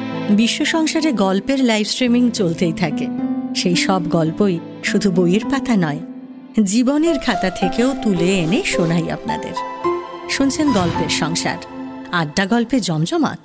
বিশ্ব সংসারে গল্পের লাইভ স্ট্রিমিং চলতেই থাকে। সেই সব গল্পই শুধু বইয়ের পাতা নয়, জীবনের খাতা থেকেও তুলে এনে শোনাই আপনাদের। শুনছেন গল্পের সংসার, আড্ডা গল্পে জমজমাট।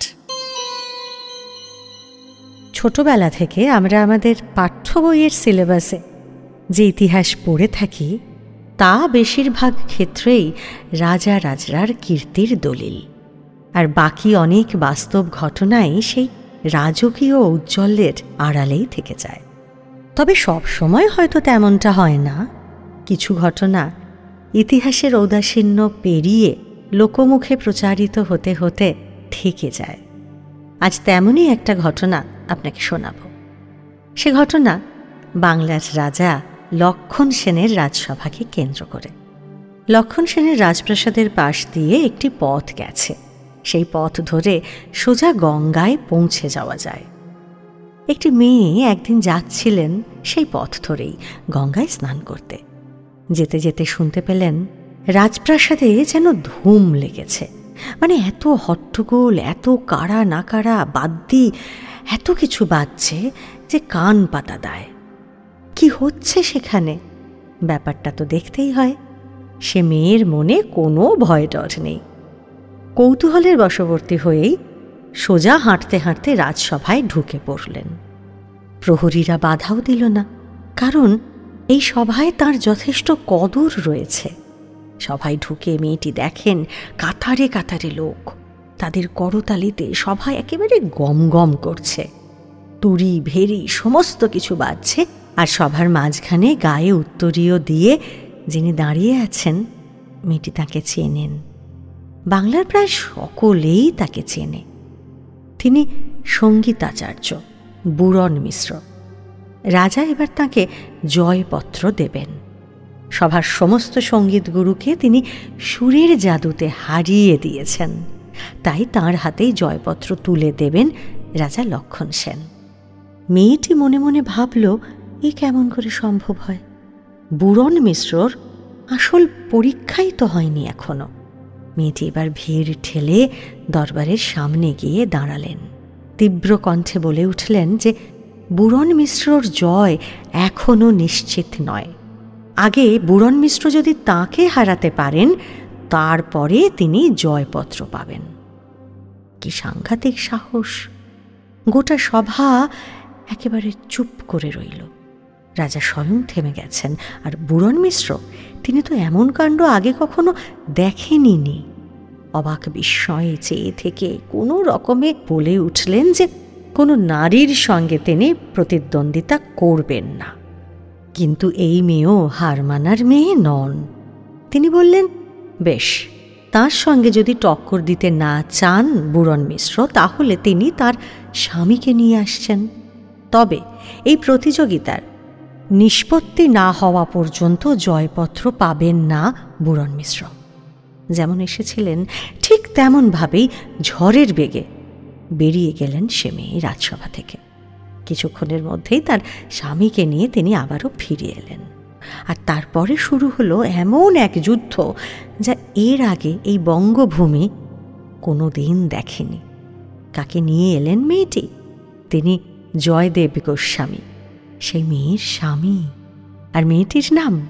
ছোটবেলা থেকে আমরা আমাদের পাঠ্য বইয়ের সিলেবাসে যে ইতিহাস পড়ে থাকি তা বেশিরভাগ ক্ষেত্রেই রাজা রাজরার কীর্তির দলিল, আর বাকি অনেক বাস্তব ঘটনাই সেই রাজকীয় ঔজ্জ্বল্যের আড়ালেই থেকে যায়। তবে সব সময় হয়তো তেমনটা হয় না। কিছু ঘটনা ইতিহাসের ঔদাসীন্য পেরিয়ে লোকমুখে প্রচারিত হতে হতে থেকে যায়। আজ তেমনই একটা ঘটনা আপনাকে শোনাব। সে ঘটনা বাংলার রাজা লক্ষণ সেনের রাজসভাকে কেন্দ্র করে। লক্ষণ সেনের রাজপ্রাসাদের পাশ দিয়ে একটি পথ গেছে। সেই পথ ধরে সোজা গঙ্গায় পৌঁছে যাওয়া যায়। একটি মেয়ে একদিন যাচ্ছিলেন সেই পথ ধরেই গঙ্গায় স্নান করতে। যেতে যেতে শুনতে পেলেন রাজপ্রাসাদে যেন ধুম লেগেছে। মানে এত হট্টগোল, এত কাড়া নাকাড়া বাদ্যি, এত কিছু বাজছে যে কান পাতা দেয়। কি হচ্ছে সেখানে, ব্যাপারটা তো দেখতেই হয়। সে মেয়ের মনে কোনো ভয় ডর নেই। কৌতূহলের বশবর্তী হয়েই সোজা হাঁটতে হাঁটতে রাজসভায় ঢুকে পড়লেন। প্রহরীরা বাধাও দিল না, কারণ এই সভায় তার যথেষ্ট কদর রয়েছে। সভায় ঢুকে মেয়েটি দেখেন কাতারে কাতারে লোক। তাদের করতালিতে সভা একেবারে গমগম করছে। তুড়ি ভেরি সমস্ত কিছু বাজছে, আর সভার মাঝখানে গায়ে উত্তরীয় দিয়ে যিনি দাঁড়িয়ে আছেন, মেয়েটি তাকে চেনেন। বাংলার প্রায় সকলেই তাকে চেনে। তিনি সঙ্গীতাচার্য বুরন মিশ্র। রাজা এবার তাকে জয়পত্র দেবেন। সভার সমস্ত সঙ্গীত গুরুকে তিনি সুরের জাদুতে হারিয়ে দিয়েছেন, তাই তাঁর হাতেই জয়পত্র তুলে দেবেন রাজা লক্ষণ সেন। মেয়েটি মনে মনে ভাবল, এ কেমন করে সম্ভব হয়? বুরন মিশ্রর আসল পরীক্ষাই তো হয়নি এখনো। মেয়েটি এবার ভিড় ঠেলে দরবারের সামনে গিয়ে দাঁড়ালেন। তীব্র কণ্ঠে বলে উঠলেন যে বুরন মিশ্রর জয় এখনো নিশ্চিত নয়। আগে বুরন মিশ্র যদি তাঁকে হারাতে পারেন, তারপরে তিনি জয়পত্র পাবেন। কি সাংঘাতিক সাহস! গোটা সভা একেবারে চুপ করে রইল। রাজা স্বয়ং থেমে গেছেন, আর বুরন মিশ্র তিনি তো এমন কাণ্ড আগে কখনো দেখেননি। অবাক বিস্ময়ে চেয়ে থেকে কোনো রকমে বলে উঠলেন যে কোনো নারীর সঙ্গে তিনি প্রতিদ্বন্দ্বিতা করবেন না। কিন্তু এই মেয়েও হার মানার মেয়ে নন। তিনি বললেন, বেশ, তার সঙ্গে যদি টক্কর দিতে না চান বুরন মিশ্র, তাহলে তিনি তার স্বামীকে নিয়ে আসছেন। তবে এই প্রতিযোগিতার নিষ্পত্তি না হওয়া পর্যন্ত জয়পত্র পাবেন না বুরন মিশ্র। যেমন এসেছিলেন ঠিক তেমনভাবেই ঝড়ের বেগে বেরিয়ে গেলেন সে মেয়ে রাজসভা থেকে। কিছুক্ষণের মধ্যেই তার স্বামীকে নিয়ে তিনি আবারও ফিরে এলেন। আর তারপরে শুরু হলো এমন এক যুদ্ধ যা এর আগে এই বঙ্গভূমি কোনো দিন দেখেনি। কাকে নিয়ে এলেন মেয়েটি? তিনি জয়দেব গোস্বামী, সেই মেয়ের স্বামী। আর মেয়েটির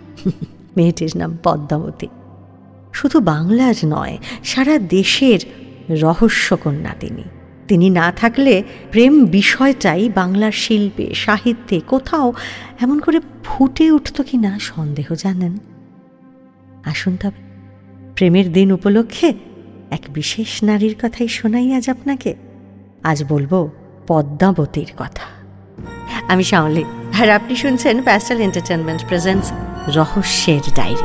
নাম পদ্মাবতী। শুধু বাংলার নয়, সারা দেশের রহস্যকন্যা তিনি না থাকলে প্রেম বিষয়টাই বাংলার শিল্পে সাহিত্যে কোথাও এমন করে ফুটে উঠত কিনা সন্দেহ, জানেন। আসুন তবে প্রেমের দিন উপলক্ষে এক বিশেষ নারীর কথাই শোনাই আজ আপনাকে। আজ বলবো পদ্মাবতীর কথা। আমি শাওলি, আর আপনি শুনছেন প্যাস্টেল এন্টারটেনমেন্ট প্রেজেন্টস রহস্যের ডায়েরি।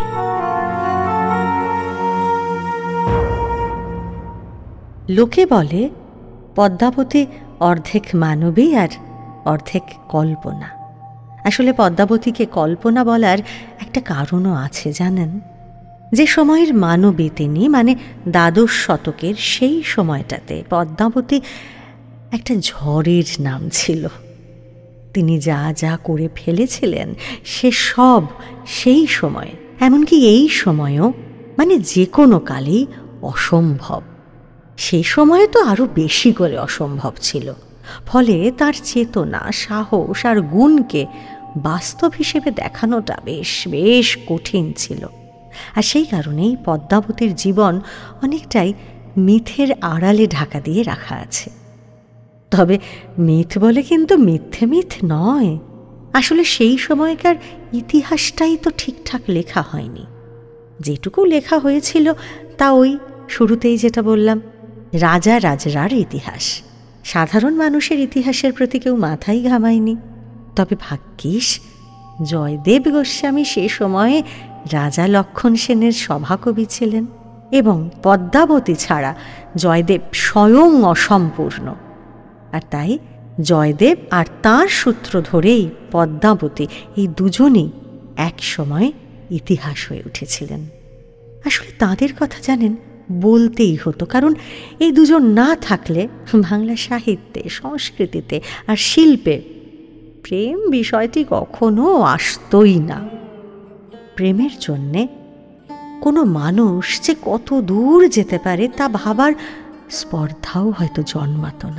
লোকে বলে পদ্মাবতী অর্ধেক মানবী আর অর্ধেক কল্পনা। আসলে পদ্মাবতীকে কল্পনা বলার একটা কারণও আছে, জানেন। যে সময়ের মানবী তিনি, মানে দ্বাদশ শতকের সেই সময়টাতে পদ্মাবতী একটা ঝড়ের নাম ছিল। তিনি যা যা করে ফেলেছিলেন সে সব সেই সময়ে, এমনকি এই সময়েও, মানে যে কোনো কালেই অসম্ভব। সে সময়ে তো আরও বেশি করে অসম্ভব ছিল। ফলে তার চেতনা, সাহস আর গুণকে বাস্তব হিসেবে দেখানোটা বেশ বেশ কঠিন ছিল। আর সেই কারণেই পদ্মাবতীর জীবন অনেকটাই মিথের আড়ালে ঢাকা দিয়ে রাখা আছে। তবে মিথ বলে কিন্তু মিথ্যে মিথ নয়, আসলে সেই সময়কার ইতিহাসটাই তো ঠিকঠাক লেখা হয়নি। যেটুকু লেখা হয়েছিল তা ওই শুরুতেই যেটা বললাম, রাজা রাজরার ইতিহাস। সাধারণ মানুষের ইতিহাসের প্রতি কেউ মাথাই ঘামায়নি। তবে ভাগ্যিস জয়দেব গোস্বামী সে সময়ে রাজা লক্ষণ সেনের সভাকবি ছিলেন, এবং পদ্মাবতী ছাড়া জয়দেব স্বয়ং অসম্পূর্ণ। আর তাই জয়দেব আর তাঁর সূত্র ধরেই পদ্মাবতী, এই দুজনই এক সময় ইতিহাস হয়ে উঠেছিলেন। আসলে তাঁদের কথা জানেন, বলতেই হতো, কারণ এই দুজন না থাকলে বাংলা সাহিত্যে, সংস্কৃতিতে আর শিল্পে প্রেম বিষয়টি কখনো আসতই না। প্রেমের জন্যে কোনো মানুষ যে কত দূর যেতে পারে তা ভাবার স্পর্ধাও হয়তো জন্মাত না।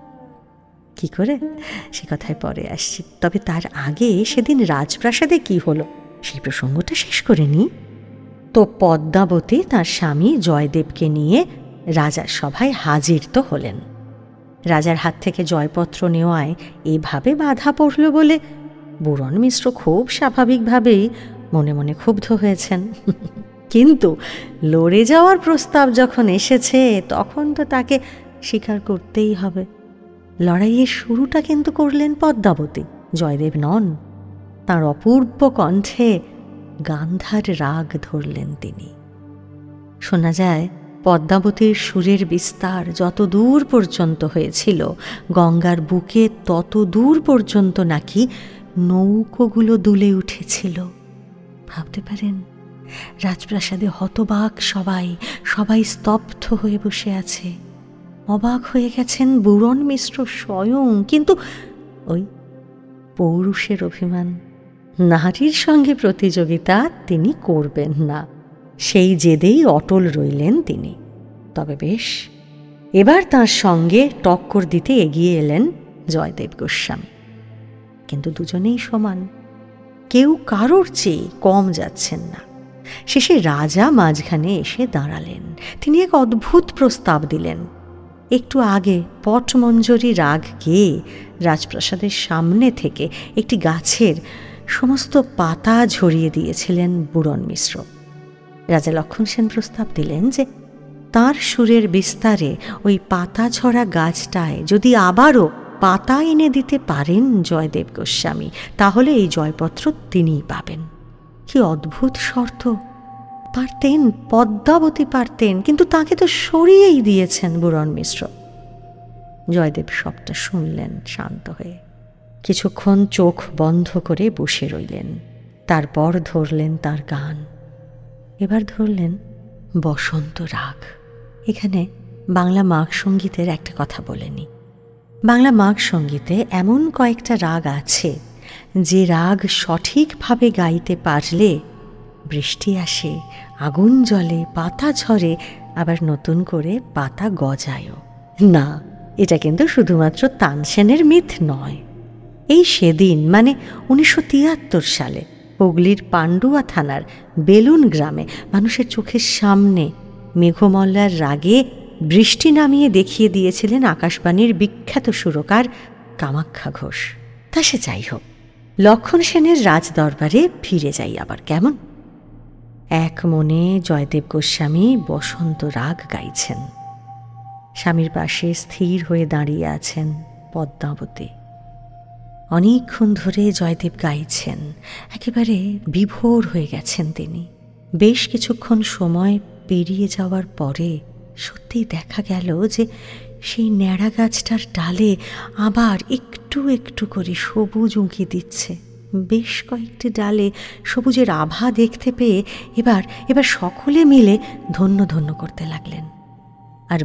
কি করে, সে কথায় পরে আসছি। তবে তার আগে সেদিন রাজপ্রাসাদে কি হলো সেই প্রসঙ্গটা শেষ করে নি। তো পদ্মাবতী তার স্বামী জয়দেবকে নিয়ে রাজার সভায় হাজির তো হলেন। রাজার হাত থেকে জয়পত্র নেওয়ায় এভাবে বাধা পড়ল বলে বুড়ন মিশ্র খুব স্বাভাবিকভাবেই মনে মনে ক্ষুব্ধ হয়েছেন। কিন্তু লড়ে যাওয়ার প্রস্তাব যখন এসেছে তখন তো তাকে স্বীকার করতেই হবে। লড়াইয়ের শুরুটা কিন্তু করলেন পদ্মাবতী, জয়দেব নন। তাঁর অপূর্ব কণ্ঠে গান্ধার রাগ ধরলেন তিনি। শোনা যায় পদ্মাবতীর সুরের বিস্তার যত দূর পর্যন্ত হয়েছিল, গঙ্গার বুকে তত দূর পর্যন্ত নাকি নৌকোগুলো দুলে উঠেছিল। ভাবতে পারেন, রাজপ্রাসাদে হতবাক সবাই, সবাই স্তব্ধ হয়ে বসে আছে। অবাক হয়ে গেছেন বুড়ন মিশ্র স্বয়ং, কিন্তু ওই পৌরুষের অভিমান, নারীর সঙ্গে প্রতিযোগিতা তিনি করবেন না, সেই জেদেই অটল রইলেন তিনি। তবে বেশ, এবার তাঁর সঙ্গে টক্কর দিতে এগিয়ে এলেন জয়দেব গোস্বামী। কিন্তু দুজনেই সমান, কেউ কারোর চেয়ে কম যাচ্ছেন না। শেষে রাজা মাঝখানে এসে দাঁড়ালেন। তিনি এক অদ্ভুত প্রস্তাব দিলেন। একটু আগে পটমঞ্জরি রাগ গেয়ে রাজপ্রাসাদের সামনে থেকে একটি গাছের সমস্ত পাতা ঝরিয়ে দিয়েছিলেন বুড়ন মিশ্র। রাজা লক্ষণ সেন প্রস্তাব দিলেন যে তাঁর সুরের বিস্তারে ওই পাতা ঝরা গাছটায় যদি আবারও পাতা এনে দিতে পারেন জয়দেব গোস্বামী, তাহলে এই জয়পত্র তিনিই পাবেন। কি অদ্ভুত শর্ত! পারতেন, পদ্মাবতী পারতেন, কিন্তু তাকে তো সরিয়েই দিয়েছেন বুড়ন মিশ্র। জয়দেব সবটা শুনলেন শান্ত হয়ে, কিছুক্ষণ চোখ বন্ধ করে বসে রইলেন। তারপর ধরলেন তার গান। এবার ধরলেন বসন্ত রাগ। এখানে বাংলা মাঘ সঙ্গীতের একটা কথা বলেনি। বাংলা মাঘ সঙ্গীতে এমন কয়েকটা রাগ আছে যে রাগ সঠিকভাবে গাইতে পারলে বৃষ্টি আসে, আগুন জ্বলে, পাতা ঝরে, আবার নতুন করে পাতা গজায়ও। না, এটা কিন্তু শুধুমাত্র তানসেনের মিথ নয়। এই সেদিন মানে 1973 সালে হুগলির পান্ডুয়া থানার বেলুন গ্রামে মানুষের চোখের সামনে মেঘমল্লার রাগে বৃষ্টি নামিয়ে দেখিয়ে দিয়েছিলেন আকাশবাণীর বিখ্যাত সুরকার কামাখ্যা ঘোষ। তা সে যাই হোক, লক্ষণ সেনের রাজদরবারে ফিরে যাই আবার। কেমন এক মনে জয়দেব গোস্বামী বসন্ত রাগ গাইছেন। স্বামীর পাশে স্থির হয়ে দাঁড়িয়ে আছেন পদ্মাবতী। অনেকক্ষণ ধরে জয়দেব গাইছেন, একেবারে বিভোর হয়ে গেছেন তিনি। বেশ কিছুক্ষণ সময় পেরিয়ে যাওয়ার পরে সত্যিই দেখা গেল যে সেই ন্যাড়া গাছটার ডালে আবার একটু একটু করে সবুজ উঁকি দিচ্ছে। বেশ কয়েকটি ডালে সবুজের আভা দেখতে পেয়ে এবার সকলে মিলে ধন্য ধন্য করতে লাগলেন। আর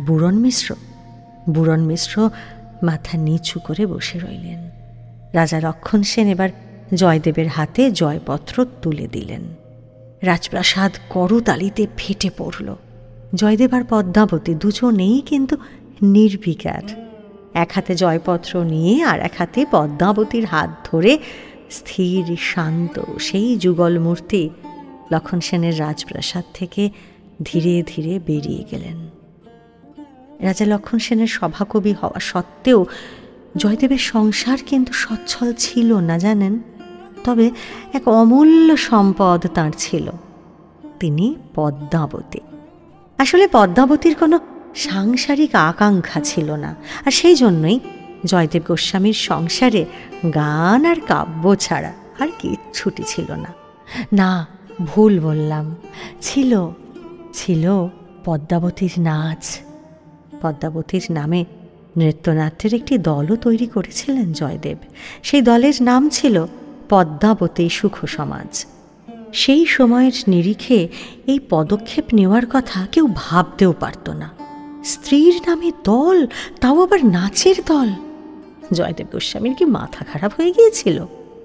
বুড়ন মিশ্র মাথা নিচু করে বসে রইলেন। রাজা লক্ষণ সেন এবার জয়দেবের হাতে জয়পত্র তুলে দিলেন। রাজপ্রাসাদ করতালিতে ফেটে পড়ল। জয়দেব আর পদ্মাবতী দুজনেই কিন্তু নির্বিকার। এক হাতে জয়পত্র নিয়ে আর এক হাতে পদ্মাবতীর হাত ধরে স্থির শান্ত সেই যুগল মূর্তি লক্ষণ সেনের রাজপ্রাসাদ থেকে ধীরে ধীরে বেরিয়ে গেলেন। রাজা লক্ষণ সেনের সভাকবি হওয়া সত্ত্বেও জয়দেবের সংসার কিন্তু সচ্ছল ছিল না, জানেন। তবে এক অমূল্য সম্পদ তাঁর ছিল, তিনি পদ্মাবতী। আসলে পদ্মাবতীর কোনো সাংসারিক আকাঙ্ক্ষা ছিল না, আর সেই জন্যই জয়দেব গোস্বামীর সংসারে গান আর কাব্য ছাড়া আর কিচ্ছুটি ছিল না। না, ভুল বললাম, ছিল ছিল পদ্মাবতীর নাচ। পদ্মাবতীর নামে নৃত্যনাট্যের একটি দলও তৈরি করেছিলেন জয়দেব। সেই দলের নাম ছিল পদ্মাবতী সুখ সমাজ। সেই সময়ের নিরিখে এই পদক্ষেপ নেওয়ার কথা কেউ ভাবতেও পারত না। স্ত্রীর নামে দল, তাও আবার নাচের দল। জয়দেব গোস্বামীর কি মাথা খারাপ হয়ে গিয়েছিল?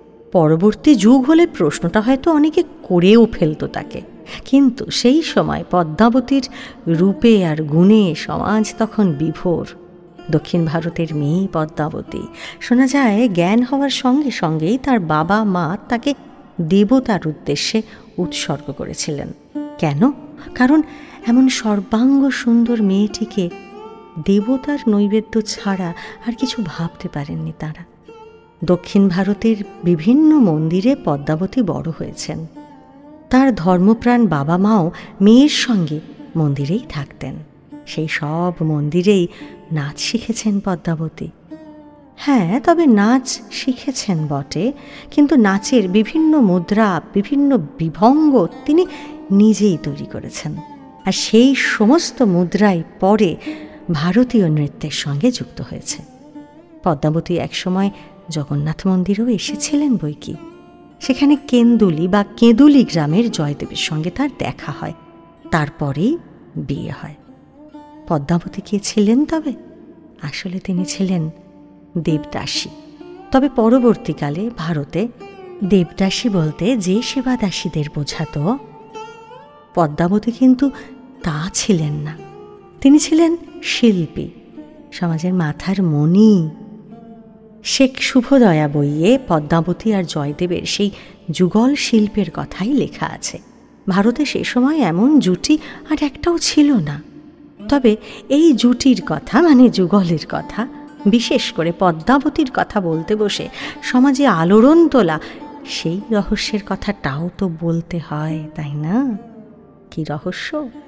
পরবর্তী যুগ হলে প্রশ্নটা হয়তো অনেকে করেও ফেলত তাকে, কিন্তু সেই সময় পদ্মাবতীর রূপে আর গুণে সমাজ তখন বিভোর। দক্ষিণ ভারতের মেয়ে পদ্মাবতী, শোনা যায় জ্ঞান হওয়ার সঙ্গে সঙ্গেই তার বাবা মা তাকে দেবতার উদ্দেশ্যে উৎসর্গ করেছিলেন। কেন? কারণ এমন সর্বাঙ্গ সুন্দর মেয়েটিকে দেবতার নৈবেদ্য ছাড়া আর কিছু ভাবতে পারেননি তারা। দক্ষিণ ভারতের বিভিন্ন মন্দিরে পদ্মাবতী বড় হয়েছেন। তার ধর্মপ্রাণ বাবা মাও মেয়ের সঙ্গে মন্দিরেই থাকতেন। সেই সব মন্দিরেই নাচ শিখেছেন পদ্মাবতী। হ্যাঁ, তবে নাচ শিখেছেন বটে, কিন্তু নাচের বিভিন্ন মুদ্রা, বিভিন্ন বিভঙ্গ তিনি নিজেই তৈরি করেছেন, আর সেই সমস্ত মুদ্রাই পরে ভারতীয় নৃত্যের সঙ্গে যুক্ত হয়েছে। পদ্মাবতী একসময় জগন্নাথ মন্দিরেও এসেছিলেন বৈকি। সেখানে কেন্দুলি বা কেঁদুলি গ্রামের জয়দেবের সঙ্গে তার দেখা হয়, তারপরেই বিয়ে হয়। পদ্মাবতী কে ছিলেন তবে? আসলে তিনি ছিলেন দেবদাসী। তবে পরবর্তীকালে ভারতে দেবদাসী বলতে যে সেবাদাসীদের বোঝাত, পদ্মাবতী কিন্তু তা ছিলেন না। তিনি ছিলেন শিল্পী, সমাজের মাথার মণি। শেখ শুভদয়া বইয়ে পদ্মাবতী আর জয়দেবের সেই যুগল শিল্পের কথাই লেখা আছে। ভারতে সে সময় এমন জুটি আর একটাও ছিল না। তবে এই জুটির কথা, মানে যুগলের কথা, বিশেষ করে পদ্মাবতীর কথা বলতে বসে সমাজে আলোড়ন তোলা সেই রহস্যের কথাটাও তো বলতে হয়, তাই না? কি রহস্য?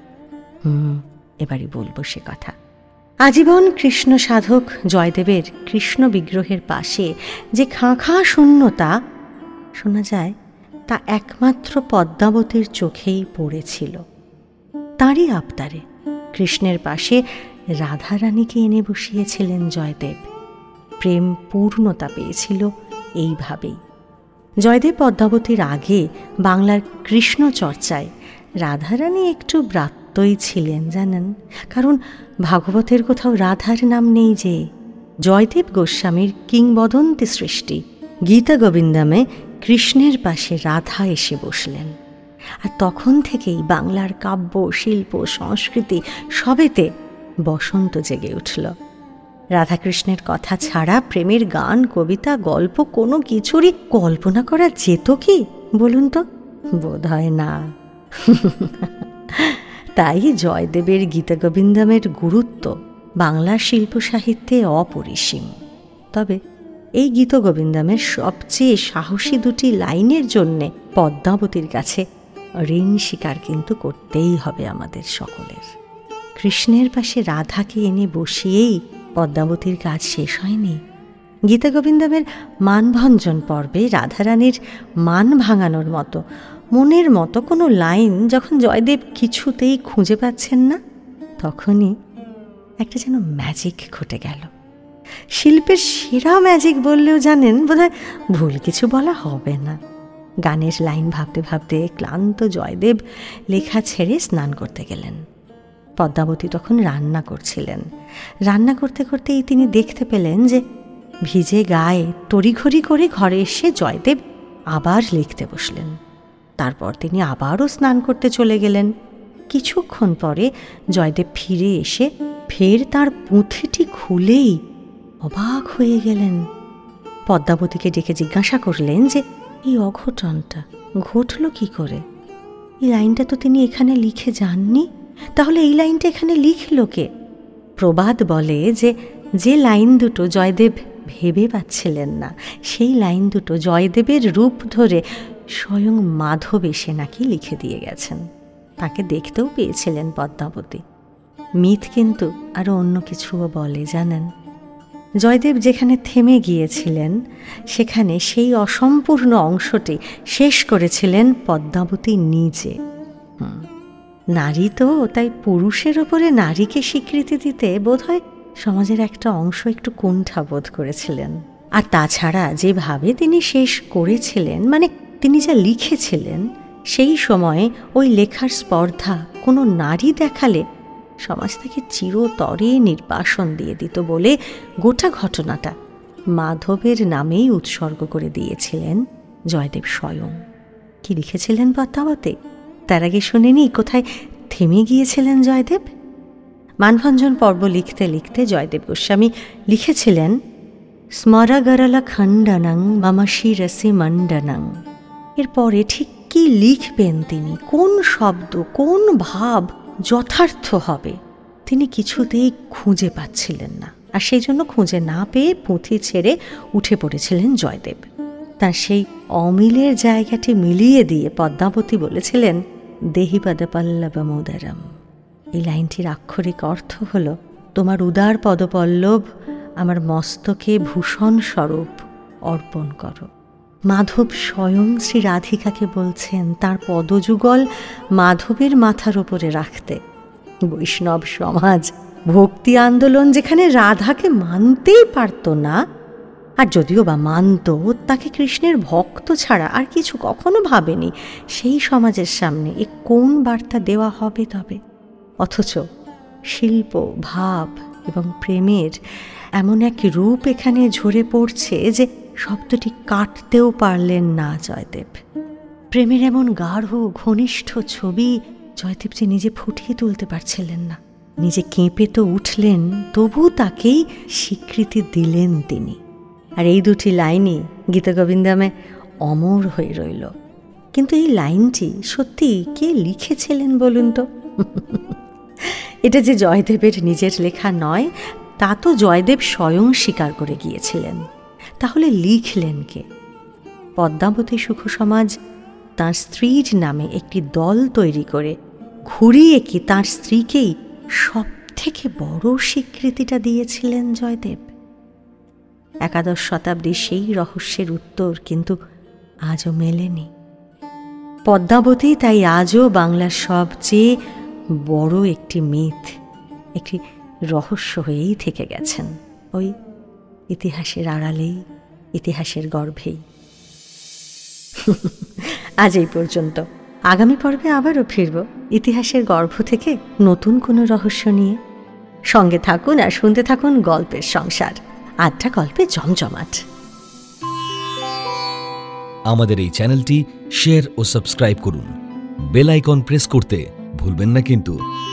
এবারই বলবো সে কথা। আজীবন কৃষ্ণ সাধক জয়দেবের কৃষ্ণ বিগ্রহের পাশে যে খাঁ খাঁ শূন্যতা শোনা যায়, তা একমাত্র পদ্মাবতীর চোখেই পড়েছিল। তাঁরই আবদারে কৃষ্ণের পাশে রাধারানীকে এনে বসিয়েছিলেন জয়দেব। প্রেম পূর্ণতা পেয়েছিল এইভাবেই। জয়দেব পদ্মাবতীর আগে বাংলার কৃষ্ণ চর্চায় রাধারানী একটু ব্রাত্যই ছিলেন, জানেন। কারণ ভাগবতের কোথাও রাধার নাম নেই যে। জয়দেব গোস্বামীর কিংবদন্তি সৃষ্টি গীতা গোবিন্দমে কৃষ্ণের পাশে রাধা এসে বসলেন। আর তখন থেকেই বাংলার কাব্য, শিল্প, সংস্কৃতি সবেতে বসন্ত জেগে উঠল। রাধাকৃষ্ণের কথা ছাড়া প্রেমের গান, কবিতা, গল্প কোনো কিছুরই কল্পনা করা যেত কি বলুন তো? বোধ হয় না। তাই জয়দেবের গীতা গোবিন্দমের গুরুত্ব বাংলা শিল্প সাহিত্যে অপরিসীম। তবে এই গীত গোবিন্দমের সবচেয়ে সাহসী দুটি লাইনের জন্যে পদ্মাবতীর কাছে ঋণ স্বীকার কিন্তু করতেই হবে আমাদের সকলের। কৃষ্ণের পাশে রাধাকে এনে বসিয়েই পদ্মাবতীর কাজ শেষ হয়নি। গীতা গোবিন্দমের মানভঞ্জন পর্বে রাধারানীর মান ভাঙানোর মতো, মনের মতো কোনো লাইন যখন জয়দেব কিছুতেই খুঁজে পাচ্ছেন না, তখনই একটা যেন ম্যাজিক ঘটে গেল। শিল্পের সেরা ম্যাজিক বললেও জানেন বোধহয় ভুল কিছু বলা হবে না। গানের লাইন ভাবতে ভাবতে ক্লান্ত জয়দেব লেখা ছেড়ে স্নান করতে গেলেন। পদ্মাবতী তখন রান্না করছিলেন। রান্না করতে করতেই তিনি দেখতে পেলেন যে ভিজে গায়ে তড়িঘড়ি করে ঘরে এসে জয়দেব আবার লিখতে বসলেন। তারপর তিনি আবারও স্নান করতে চলে গেলেন। কিছুক্ষণ পরে জয়দেব ফিরে এসে ফের তার পুঁথিটি খুলেই অবাক হয়ে গেলেন। পদ্মাবতীকে ডেকে জিজ্ঞাসা করলেন যে এই অঘটনটা ঘটল কি করে? এই লাইনটা তো তিনি এখানে লিখে যাননি, তাহলে এই লাইনটা এখানে লিখল কে? প্রবাদ বলে যে যে লাইন দুটো জয়দেব ভেবে পাচ্ছিলেন না, সেই লাইন দুটো জয়দেবের রূপ ধরে স্বয়ং মাধব এসে নাকি লিখে দিয়ে গেছেন। তাকে দেখতেও পেয়েছিলেন পদ্মাবতী। মিথ কিন্তু আরও অন্য কিছুও বলে জানেন। জয়দেব যেখানে থেমে গিয়েছিলেন সেখানে সেই অসম্পূর্ণ অংশটি শেষ করেছিলেন পদ্মাবতী নিজে। নারী তো, তাই পুরুষের ওপরে নারীকে স্বীকৃতি দিতে বোধহয় সমাজের একটা অংশ একটু কুণ্ঠা বোধ করেছিলেন। আর তাছাড়া যেভাবে তিনি শেষ করেছিলেন, মানে তিনি যা লিখেছিলেন, সেই সময়ে ওই লেখার স্পর্ধা কোনো নারী দেখালে সমাজ থেকে চিরতরে নির্বাসন দিয়ে দিত বলে গোটা ঘটনাটা মাধবের নামেই উৎসর্গ করে দিয়েছিলেন জয়দেব স্বয়ং। কি লিখেছিলেন পদ্মাবতী? তার আগে শুনেনি কোথায় থেমে গিয়েছিলেন জয়দেব? মানভঞ্জন পর্ব লিখতে লিখতে জয়দেব গোস্বামী লিখেছিলেন, স্মরগরল খণ্ডনং মম শিরসি মণ্ডনং। এরপরে ঠিক কি লিখবেন তিনি, কোন শব্দ কোন ভাব যথার্থ হবে, তিনি কিছুতেই খুঁজে পাচ্ছিলেন না। আর সেই জন্য খুঁজে না পেয়ে পুঁথি ছেড়ে উঠে পড়েছিলেন জয়দেব। তার সেই অমিলের জায়গাটি মিলিয়ে দিয়ে পদ্মাবতী বলেছিলেন, দেহিপদ পল্লবমোদরম। এই লাইনটির আক্ষরিক অর্থ হল, তোমার উদার পদপল্লব আমার মস্তকে ভূষণ স্বরূপ অর্পণ করো। মাধব স্বয়ং শ্রী রাধিকাকে বলছেন তার পদযুগল মাধবের মাথার ওপরে রাখতে। বৈষ্ণব সমাজ, ভক্তি আন্দোলন যেখানে রাধাকে মানতেই পারত না, আর যদিও বা মানত, তাকে কৃষ্ণের ভক্ত ছাড়া আর কিছু কখনো ভাবেনি, সেই সমাজের সামনে এ কোন বার্তা দেওয়া হবে তবে? অথচ শিল্প, ভাব এবং প্রেমের এমন এক রূপ এখানে ঝরে পড়ছে যে শব্দটি কাটতেও পারলেন না জয়দেব। প্রেমের এমন গাঢ় ঘনিষ্ঠ ছবি জয়দেব যে নিজে ফুটিয়ে তুলতে পারছিলেন না। নিজে কেঁপে তো উঠলেন, তবু তাকেই স্বীকৃতি দিলেন তিনি। আর এই দুটি লাইনই গীতগোবিন্দমে অমর হয়ে রইল। কিন্তু এই লাইনটি সত্যি কে লিখেছিলেন বলুন তো? এটা যে জয়দেবের নিজের লেখা নয়, তা তো জয়দেব স্বয়ং স্বীকার করে গিয়েছিলেন। তাহলে লিখলেন কে? পদ্মাবতী সুখ সমাজ তাঁর স্ত্রীর নামে একটি দল তৈরি করে ঘুরিয়ে কি তাঁর স্ত্রীকেই সব থেকে বড় স্বীকৃতিটা দিয়েছিলেন জয়দেব? একাদশ শতাব্দীর সেই রহস্যের উত্তর কিন্তু আজও মেলেনি। পদ্মাবতী তাই আজও বাংলার সবচেয়ে বড় একটি মিথ, একটি রহস্য হয়েই থেকে গেছেন, ওই ইতিহাসের আড়ালেই, ইতিহাসের গর্ভেই। আজ এই পর্যন্ত। আগামী পর্বে আবারও ফিরব ইতিহাসের গর্ভ থেকে নতুন কোনো রহস্য নিয়ে। সঙ্গে থাকুন আর শুনতে থাকুন গল্পের সংসার, আড্ডা গল্পে জমজমাট। আমাদের এই চ্যানেলটি শেয়ার ও সাবস্ক্রাইব করুন। বেল আইকন প্রেস করতে ভুলবেন না কিন্তু।